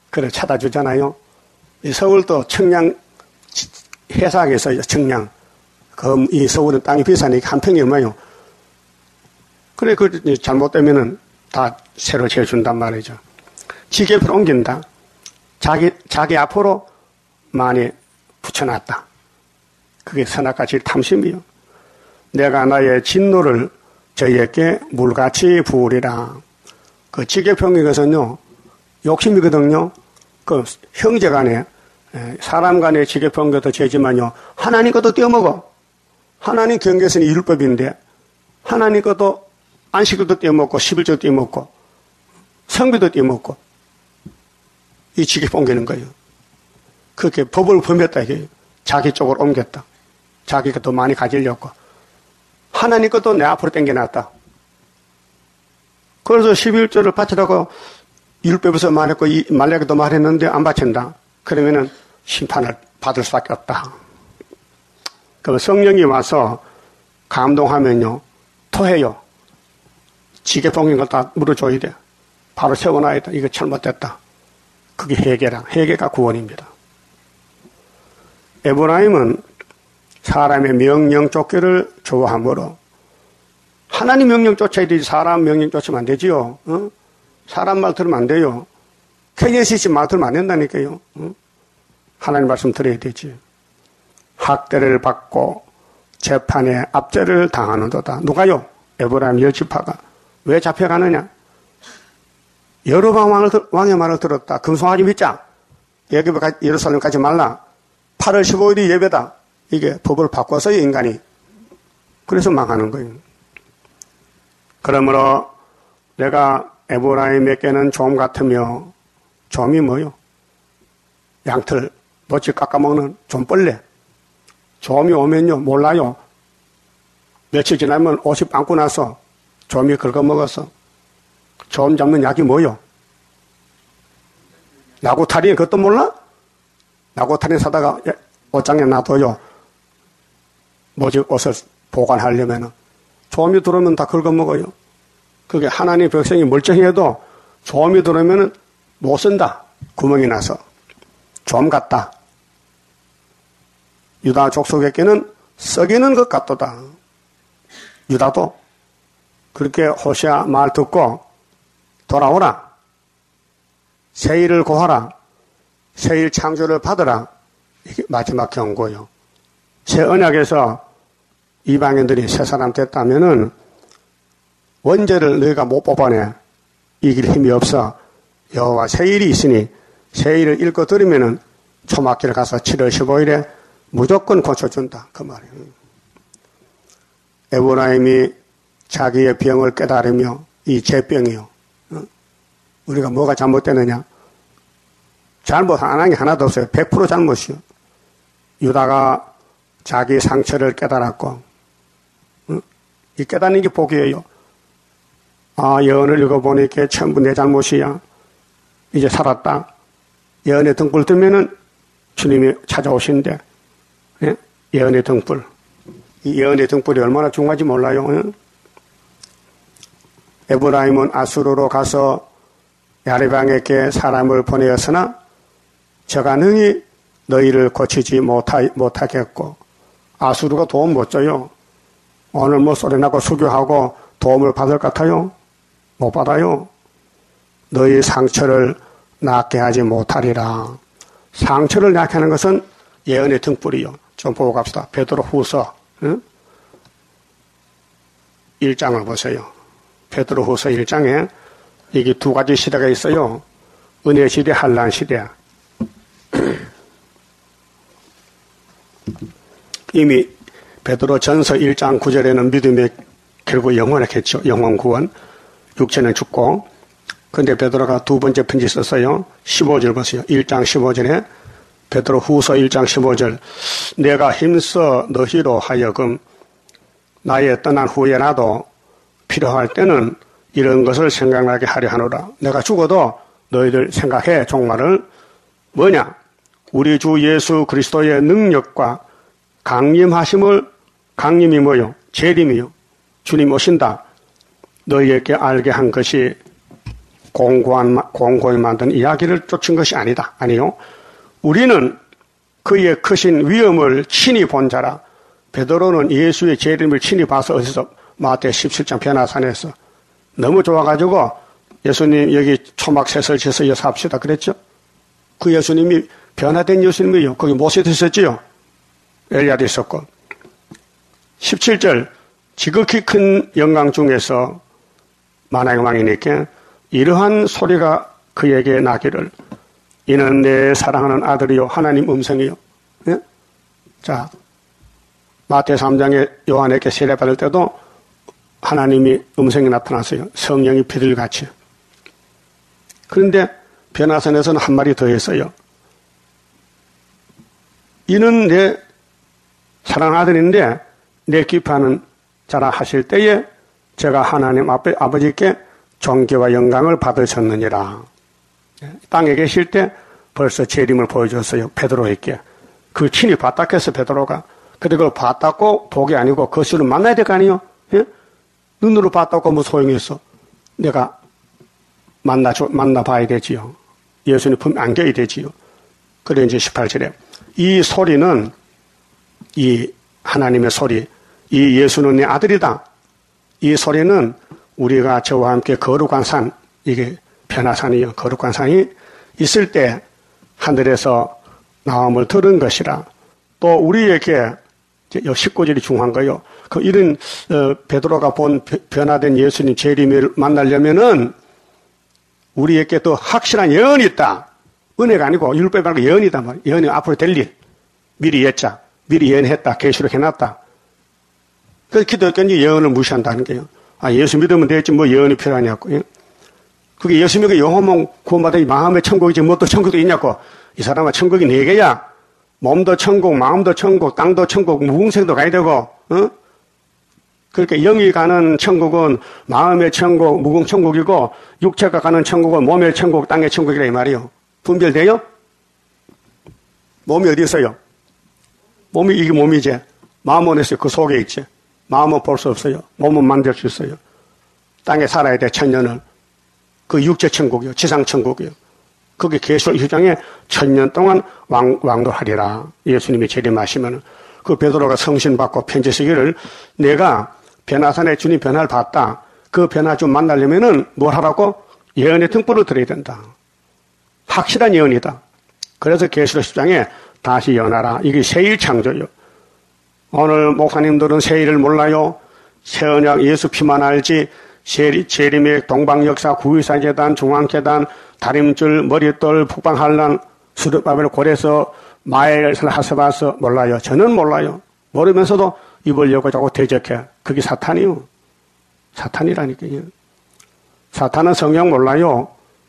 그래 찾아주잖아요. 이 서울도 청량 해상에 있어요. 청량. 그 이 서울은 땅이 비싸니까 한 평이 얼마요? 그래 그 잘못되면은 다 새로 재준단 말이죠. 지게표를 옮긴다. 자기 자기 앞으로 많이 붙여놨다. 그게 선악과실 탐심이요. 내가 나의 진노를 저희에게 물같이 부으리라. 그 지게평이 것은요, 욕심이거든요. 그 형제 간에, 사람 간에 지게평 것도 죄지만요, 하나님 것도 떼어먹어. 하나님 경계선이 율법인데, 하나님 것도 안식일도 떼어먹고, 십일조 떼어먹고, 성비도 떼어먹고, 이 지게평 옮기는 거예요. 그렇게 법을 범했다, 이게. 자기 쪽으로 옮겼다. 자기가 더 많이 가지려고. 하나님 것도 내 앞으로 당겨놨다. 그래서 십일조를 바치라고 율법에서 말했고 말레기도 말했는데 안 바친다. 그러면은 심판을 받을 수밖에 없다. 그럼 성령이 와서 감동하면요 토해요. 지게봉인 걸 다 물어줘야 돼. 바로 세워놔야 돼. 이거 잘못됐다. 그게 회개라. 회개가 구원입니다. 에브라임은 사람의 명령 쫓기를 좋아하므로 하나님 명령 쫓아야 되지 사람 명령 쫓으면 안 되지요. 어? 사람 말 들으면 안 돼요. 케이에스씨 말 들으면 안 된다니까요. 어? 하나님 말씀 들어야 되지. 학대를 받고 재판에 압제를 당하는도다. 누가요? 에브라임 열 지파가. 왜 잡혀가느냐? 여로보암 왕의 말을 들었다. 금송아지 믿자. 예루살렘 가지 말라. 팔월 십오일이 예배다. 이게 법을 바꿔서요, 인간이. 그래서 망하는 거예요. 그러므로 내가 에브라임에게는 좀 같으며, 좀이 뭐요? 양털, 노치 깎아먹는 좀벌레. 좀이 오면요, 몰라요. 며칠 지나면 옷이 빵꾸 나서 좀이 긁어먹어서. 좀 잡는 약이 뭐요? 나고타리, 그것도 몰라? 나고타리 사다가 옷장에 놔둬요. 뭐지, 옷을 보관하려면은. 조음이 들어오면 다 긁어먹어요. 그게 하나님의 백성이 멀쩡해도 조음이 들어오면은 못 쓴다. 구멍이 나서. 좀 같다. 유다 족속에게는 썩이는 것 같도다. 유다도 그렇게 호시아 말 듣고 돌아오라. 세일을 고하라. 세일 창조를 받으라. 이게 마지막 경고요. 새 언약에서 이방인들이 새 사람 됐다면은 원죄를 너희가 못 뽑아내. 이길 힘이 없어. 여호와 세일이 있으니 세일을 읽고 들으면은 초막기를 가서 칠월 십오일에 무조건 고쳐준다. 그 말이에요. 에브라임이 자기의 병을 깨달으며 이 죄병이요. 우리가 뭐가 잘못되느냐? 잘못 안 한 게 하나도 없어요. 백 퍼센트 잘못이요. 유다가 자기 상처를 깨달았고, 이 깨닫는 게 복이에요. 아, 예언을 읽어보니까 전부 내 잘못이야. 이제 살았다. 예언의 등불 뜨면은 주님이 찾아오시는데, 예? 예언의 등불. 이 예언의 등불이 얼마나 중요한지 몰라요. 예? 에브라임은 아수르로 가서 야레방에게 사람을 보내었으나 저가 능히 너희를 고치지 못하, 못하겠고 아수르가 도움 못 줘요. 오늘 뭐 소리나고 수교하고 도움을 받을 것 같아요? 못 받아요. 너희 상처를 낫게 하지 못하리라. 상처를 낫게 하는 것은 예언의 등불이요. 좀 보고 갑시다. 베드로 후서 응? 일 장을 보세요. 베드로 후서 일 장에 이게 두 가지 시대가 있어요. 은혜 시대, 환난 시대. 이미 베드로 전서 일 장 구 절에는 믿음이 결국 영원하겠죠. 영원 구원. 육체는 죽고. 근데 베드로가 두 번째 편지 썼어요. 십오 절 보세요. 일 장 십오 절에 베드로 후서 일 장 십오 절. 내가 힘써 너희로 하여금 나의 떠난 후에라도 필요할 때는 이런 것을 생각나게 하려 하노라. 내가 죽어도 너희들 생각해. 종말을 뭐냐? 우리 주 예수 그리스도의 능력과 강림하심을, 강림이 뭐요? 재림이요. 주님 오신다. 너희에게 알게 한 것이 공고한, 공고히 만든 이야기를 쫓은 것이 아니다. 아니요. 우리는 그의 크신 위엄을 친히 본 자라. 베드로는 예수의 재림을 친히 봐서 어디서 마태 십칠 장 변화산에서 너무 좋아가지고 예수님 여기 초막셋을 지어서 여기서 합시다 그랬죠. 그 예수님이 변화된 예수님이요. 거기 모세도 있었지요. 엘리야도 있었고. 십칠 절 지극히 큰 영광 중에서 만왕의 왕이니까 이러한 소리가 그에게 나기를 이는 내 사랑하는 아들이요 하나님 음성이요. 예? 자 마태 삼 장에 요한에게 세례받을 때도 하나님이 음성이 나타났어요. 성령이 비둘같이. 그런데 변화산에서는 한 마디 더 했어요. 이는 내 사랑하는 아들인데 내 기뻐하는 자라 하실 때에 제가 하나님 앞에 아버지께 존귀와 영광을 받으셨느니라. 땅에 계실 때 벌써 재림을 보여줬어요. 베드로에게. 그 친히 봤다 해서 베드로가. 근데 그걸 봤다고 복이 아니고 거실을 만나야 될 거 아니에요? 예? 눈으로 봤다고 뭐 소용이 있어? 내가 만나, 만나봐야 되지요. 예수님 품 안겨야 되지요. 그래 이제 십팔 절에 이 소리는 이 하나님의 소리, 이 예수는 내 아들이다. 이 소리는 우리가 저와 함께 거룩한 산, 이게 변화산이요. 거룩한 산이 있을 때 하늘에서 나옴을 들은 것이라. 또 우리에게 십구 절이 중요한 거요. 그 이런 어, 베드로가 본 변화된 예수님 재림을 만나려면은 우리에게 또 확실한 예언이 있다. 은혜가 아니고 율법이 아니고 예언이다 말이야. 예언이 앞으로 될 일. 미리 예자. 미리 예언했다. 계시록 해놨다. 그래서 기독교는 예언을 무시한다는 거예요. 아, 예수 믿으면 되겠지 뭐 예언이 필요하냐고. 예? 그게 예수 믿고 영혼만 구원받아 마음의 천국이지 뭐 또 천국도 있냐고. 이 사람은 천국이 네 개야. 몸도 천국, 마음도 천국, 땅도 천국, 무궁생도 가야 되고. 어? 그렇게 영이 가는 천국은 마음의 천국, 무궁천국이고 육체가 가는 천국은 몸의 천국, 땅의 천국이라 이 말이요. 분별돼요? 몸이 어디 있어요? 몸이 이게 몸이지. 마음은 있어요. 그 속에 있지. 마음은 볼 수 없어요. 몸은 만들 수 있어요. 땅에 살아야 돼, 천년을. 그 육체 천국이요. 지상 천국이요. 그게 계시록 일 장에 천년 동안 왕, 왕도하리라. 예수님이 재림하시면은. 그 베드로가 성신받고 편지 쓰기를 내가 변화산에 주님 변화를 봤다. 그 변화 좀 만나려면은 뭘 하라고? 예언의 등불을 드려야 된다. 확실한 예언이다. 그래서 계시록 십 장에 다시 연하라. 이게 새일 창조요. 오늘 목사님들은 새일을 몰라요. 새언약 예수 피만 알지. 재림의 동방역사, 구이사재단, 중앙재단, 다림줄, 머릿돌, 북방한란, 수르바벨 고래서 마엘을 하서봐서 몰라요. 저는 몰라요. 모르면서도 입으려고 자꾸 대적해. 그게 사탄이요. 사탄이라니까요. 사탄은 성경 몰라요.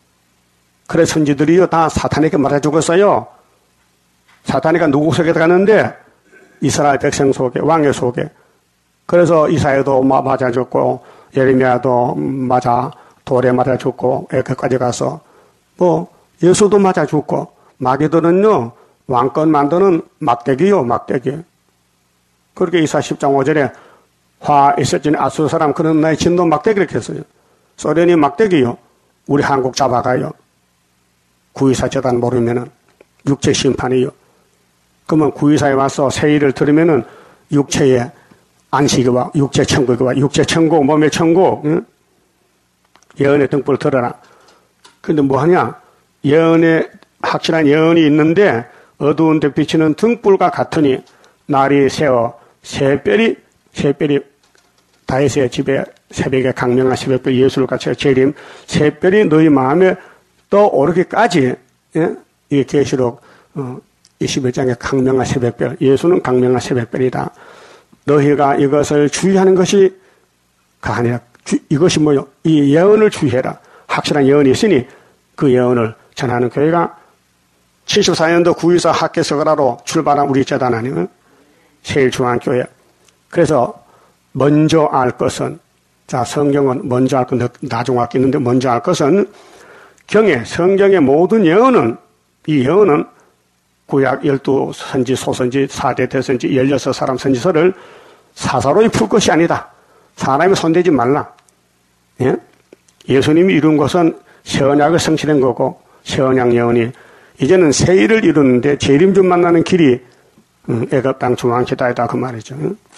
그래 선지들이요 다 사탄에게 말해 죽었어요. 사탄이가 누구 속에 들어갔는데 이스라엘 백성 속에, 왕의 속에. 그래서 이사야도 맞아 죽고 예레미야도 맞아 돌에 맞아 죽고 에크까지 가서 뭐 예수도 맞아 죽고 마귀들은요 왕권 만드는 막대기요 막대기. 그렇게 이사 십 장 오 절에 화 있었지니 아수르 사람 그런 나의 진도 막대기 이렇게 했어요. 소련이 막대기요. 우리 한국 잡아가요. 구이사 재단 모르면은 육체 심판이요. 그러면 구이사에 와서 세일을 들으면은 육체의 안식이와 육체 천국이와 육체 천국, 몸의 천국, 응? 예언의 등불을 들어라. 근데 뭐 하냐? 예언의 확실한 예언이 있는데 어두운 데 비치는 등불과 같으니 날이 새어 새별이 새별이 다윗의 집에 새벽에 강명한 새벽별 예수를 같이 재림 새별이 너희 마음에 떠오르기까지 예? 이게 계시록 어, 이십일 장의 강명한 새벽별 예수는 강명한 새벽별이다. 너희가 이것을 주의하는 것이 아니라 이것이 뭐요? 이 예언을 주의해라. 확실한 예언이 있으니 그 예언을 전하는 교회가 칠십사 년도 구이사 학계서가라로 출발한 우리 재단 아니면 세일중앙교회. 그래서 먼저 알 것은 자 성경은 먼저 알 것 나중 알겠는데 먼저 알 것은 경에 성경의 모든 예언은 이 예언은 구약 열두 선지 소선지 사대 대선지 열여섯 사람 선지서를 사사로이 풀 것이 아니다. 사람이 손대지 말라. 예? 예수님이 이룬 것은 새 언약을 성취된 거고 새 언약 예언이 이제는 새 일을 이루는데 재림주 만나는 길이 애굽 땅 중앙지대이다 그 말이죠.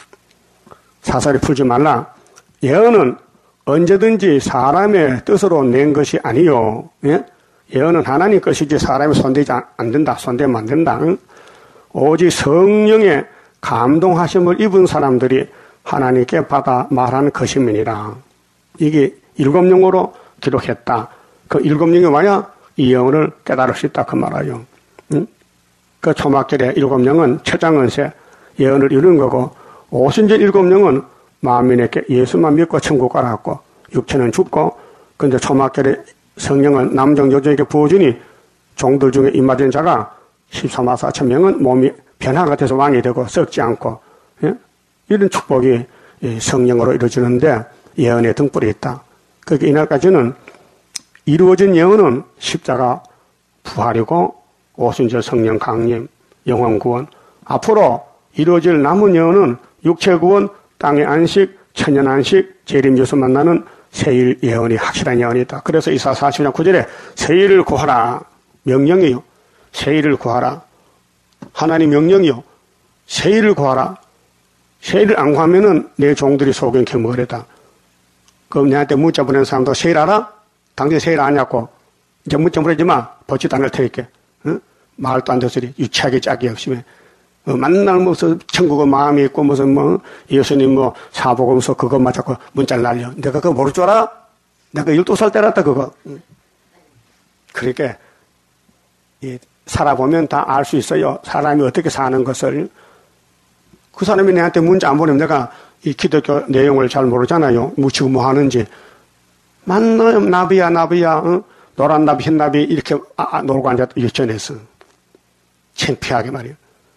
사설이 풀지 말라. 예언은 언제든지 사람의 뜻으로 낸 것이 아니요. 예? 예언은 하나님 것이지 사람이 손대지 안 된다. 손대면 안 된다. 오직 성령의 감동하심을 입은 사람들이 하나님께 받아 말하는 것임이니라. 이게 일곱 영어로 기록했다. 그 일곱 영이 와야 이 영을 깨달을 수 있다 그 말이에요. 응? 그 초막절의 일곱 영은 최장은세 예언을 이루는 거고 오순절 일곱 영은 만민에게 예수만 믿고 천국 가라고 육체는 죽고 근데 초막절의 성령은 남종 여종에게 부어주니 종들 중에 임하된 자가 십삼만 사천 명은 몸이 변화가 돼서 왕이 되고 썩지 않고 예? 이런 축복이 성령으로 이루어지는데 예언의 등불이 있다. 그러니까 이날까지는 이루어진 예언은 십자가 부활이고 오순절 성령 강림, 영원 구원. 앞으로 이루어질 남은 예언은 육체 구원, 땅의 안식, 천년 안식, 재림주에서 만나는 새일 예언이 확실한 예언이다. 그래서 이사야 사십 장 구 절에 새일을 구하라. 명령이요. 새일을 구하라. 하나님 명령이요. 새일을 구하라. 새일을 안 구하면은 내 종들이 소경 캐먹으려다. 그럼 내한테 문자 보내는 사람도 새일 알아? 당신 새일 아냐고. 이제 문자 보내지 마. 벗지도 않을 테니까. 응? 말도 안 되는 소리. 유치하게 짝이 없으면. 어, 맨날 무슨 천국의 마음이 있고 무슨 뭐 예수님 뭐 사복음서 그것만 자꾸 문자를 날려. 내가 그거 모를 줄 알아? 내가 열두 살 때렸다 그거. 응. 그러니까 이, 살아보면 다 알 수 있어요. 사람이 어떻게 사는 것을. 그 사람이 내한테 문자 안 보내면 내가 이 기독교 내용을 잘 모르잖아요. 뭐 지금 뭐 하는지. 만나요. 나비야 나비야. 어? 노란 나비 흰 나비 이렇게 아, 아, 놀고 앉았다. 유치원에서. 창피하게 말이에요.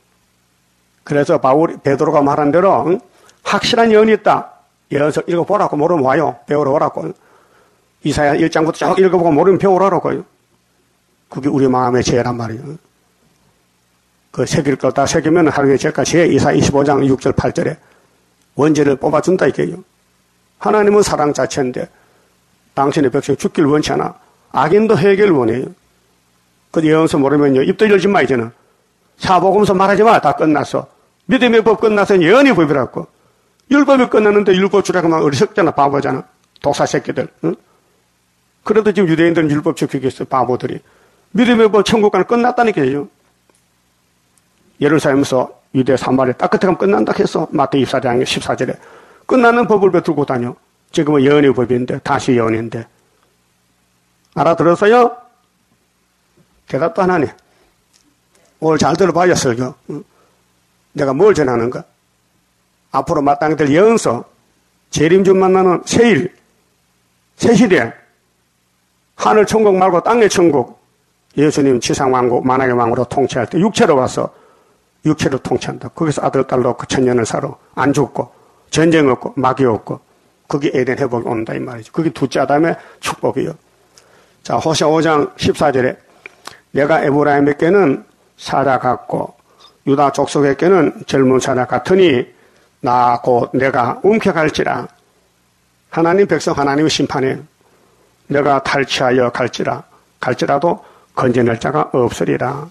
그래서 바울 베드로가 말한 대로 응? 확실한 예언이 있다. 예언서 읽어보라고 모르면 와요. 배우러 오라고. 이사야 일 장부터 쭉 읽어보고 모르면 배우라고요. 그게 우리 마음의 죄란 말이에요. 그 새길 걸 다 새기면 하루에 죄가 죄 이사야 이십오 장 육 절 팔 절에 원죄를 뽑아준다 이게요. 하나님은 사랑 자체인데 당신의 백성이 죽길 원치 않아. 악인도 해결을 원해요. 그 예언서 모르면요. 입도 열지 마 이제는. 사복음서 말하지 마. 다 끝났어. 믿음의 법 끝나서 예언의 법이라고. 율법이 끝났는데 율법 주라고 막 어리석잖아. 바보잖아. 독사 새끼들. 응? 그래도 지금 유대인들은 율법 지키겠어. 바보들이. 믿음의 법 천국 가는 끝났다니까요. 예루살렘에서 유대 사마리아 딱 끝에 가면 끝난다 했어. 마태복음 이십사 장 십사 절에. 끝나는 법을 왜 들고 다녀? 지금은 예언의 법인데 다시 예언인데. 알아들었어요? 대답도 안 하네. 오늘 잘 들어봐요, 설교. 내가 뭘 전하는가? 앞으로 마땅히 될 예언서, 재림주 만나는 새일, 새시대, 하늘 천국 말고 땅의 천국, 예수님 지상왕국, 만왕의 왕으로 통치할 때 육체로 와서 육체로 통치한다. 거기서 아들, 딸 놓고 천년을 살아. 안 죽고, 전쟁 없고, 마귀 없고, 그게 에덴 회복이 온다, 이 말이죠. 그게 둘째 아담의 축복이요. 자, 호세아 오 장 십사 절에 내가 에브라임에게는 사자 같고 유다 족속에게는 젊은 사자 같으니 나 곧 내가 움켜갈지라. 하나님 백성 하나님의 심판에 내가 탈취하여 갈지라. 갈지라도 건져낼 자가 없으리라.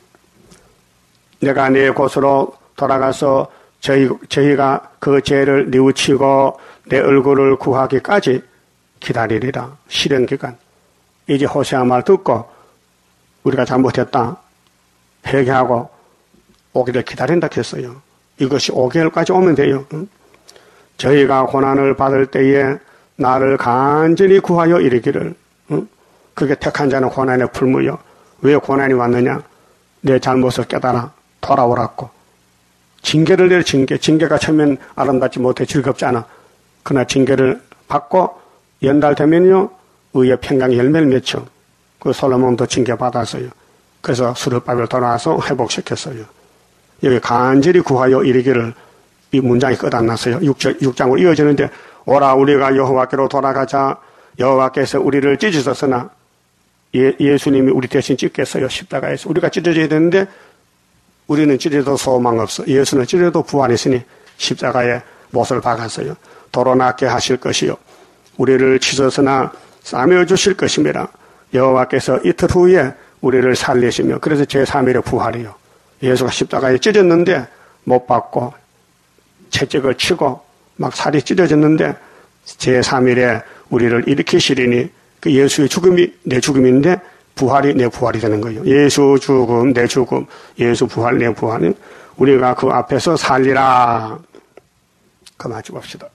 내가 내 곳으로 돌아가서 저희, 저희가 그 죄를 뉘우치고 내 얼굴을 구하기까지 기다리리라. 실현기간. 이제 호세아 말 듣고 우리가 잘못했다. 회개하고 오기를 기다린다 했어요. 이것이 오 개월까지 오면 돼요. 응? 저희가 고난을 받을 때에 나를 간절히 구하여 이르기를. 응? 그게 택한 자는 고난의 풀무요. 왜 고난이 왔느냐? 내 잘못을 깨달아 돌아오라고. 징계를 내려 징계. 징계가 처음엔 아름답지 못해 즐겁지 않아. 그러나 징계를 받고 연달되면요. 의의 평강의 열매를 맺죠. 그 솔로몬도 징계받았어요. 그래서 수르바벨 돌아와서 회복시켰어요. 여기 간절히 구하여 이르기를 이 문장이 끝안났어요. 육 장으로 이어지는데 오라 우리가 여호와께로 돌아가자. 여호와께서 우리를 찢으셨으나 예, 예수님이 우리 대신 찢겠어요. 십자가에서. 우리가 찢어져야 되는데 우리는 찢어도 소망 없어. 예수는 찢어도 부활했으니 십자가에 못을 박았어요. 도로 낫게 하실 것이요. 우리를 찢었으나 싸매어 주실 것임이라. 여호와께서 이틀 후에 우리를 살리시며 그래서 제삼 일에 부활이요. 예수가 십자가에 찢어졌는데 못 박고 채찍을 치고 막 살이 찢어졌는데 제삼 일에 우리를 일으키시리니 그 예수의 죽음이 내 죽음인데 부활이 내 부활이 되는 거예요. 예수 죽음 내 죽음, 예수 부활 내 부활은 우리가 그 앞에서 살리라. 그만 줍읍시다.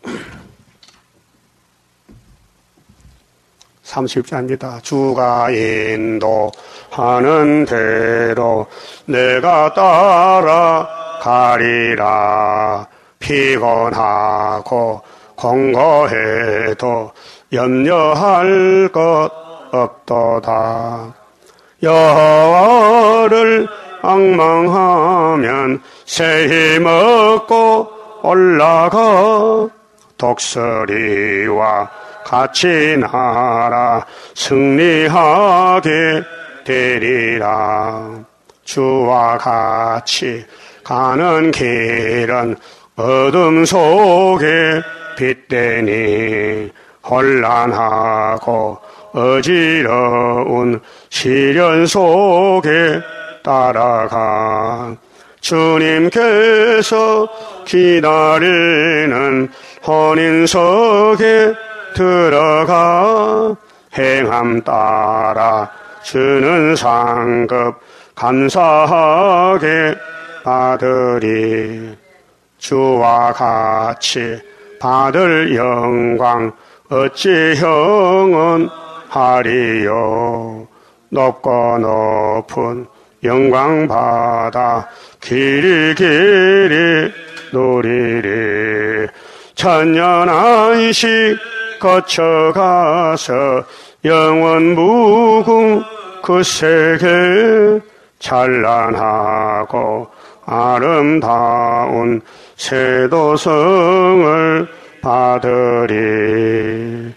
삼십 절입니다. 주가 인도하는 대로 내가 따라가리라. 피곤하고 공고해도 염려할 것 없도다. 여호와를 앙망하면 새 힘 얻고 올라가. 독수리와 같이 날아 승리하게 되리라. 주와 같이 가는 길은 어둠 속에 빛되니 혼란하고 어지러운 시련 속에 따라가. 주님께서 기다리는 혼인석에 들어가. 행함 따라 주는 상급 감사하게 받으리. 주와 같이 받을 영광 어찌 형언하리요. 높고 높은 영광 받아 길이 길이 누리리. 천년 안식 거쳐가서 영원 무궁 그 세계 찬란하고 아름다운 세도성을 받으리.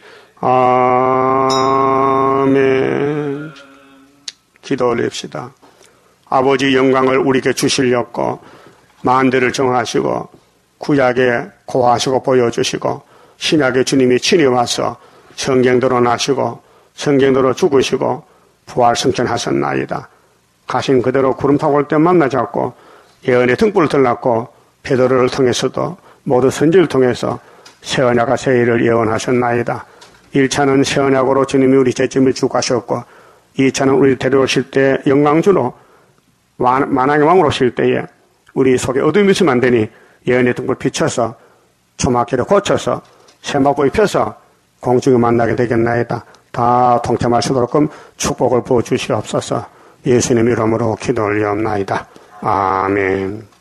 아멘. 기도 올립시다. 아버지 영광을 우리에게 주시려고 만대를 정하시고 구약에 고하시고 보여주시고 신약에 주님이 친히 와서 성경대로 나시고 성경대로 죽으시고 부활 승천하셨나이다. 가신 그대로 구름 타고 올 때 만나자고 예언의 등불을 들랐고 베드로를 통해서도 모두 선지를 통해서 새 언약과 새 일을 예언하셨나이다. 일 차는 새 언약으로 주님이 우리 죄짐을 주고 가셨고 이 차는 우리를 데려오실 때 영광주로 만왕의 왕으로 오실 때에 우리 속에 어둠이 있으면 안 되니 예언의 등불 비춰서 초막기를 고쳐서 세마포 입혀서 공중에 만나게 되겠나이다. 다 동참할 수 있도록 축복을 부어주시옵소서. 예수님 이름으로 기도 올리옵나이다. 아멘.